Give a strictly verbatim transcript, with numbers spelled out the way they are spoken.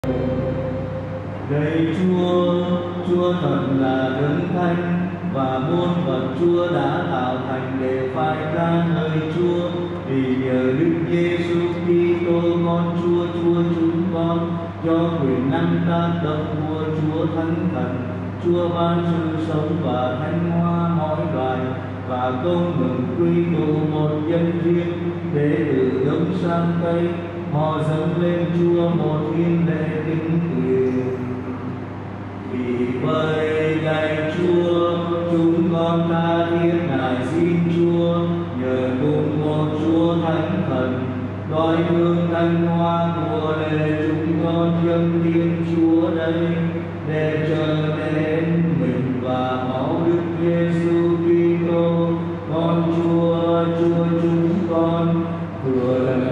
Lạy Chúa, Chúa thật là đấng thánh và muôn vật Chúa đã tạo thành để phai ra nơi Chúa, vì nhờ Đức Giêsu Kitô con Chúa, Chúa chúng con, do quyền năng tác động của Chúa Thánh Thần, Chúa ban sự sống và thánh hóa mọi loài, và công ngừng quy tụ một dân riêng để từ đông sang tây họ dâng lên Chúa một hiến lễ kính nguyện. Vì vậy lạy Chúa, chúng con tha thiết nài xin Chúa nhờ cùng một Chúa Thánh Thần, đói thương thánh hóa của lễ chúng con dâng thiên Chúa đây, để trở nên mình và máu Đức Giêsu Kitô con Chúa, Chúa chúng con, vừa là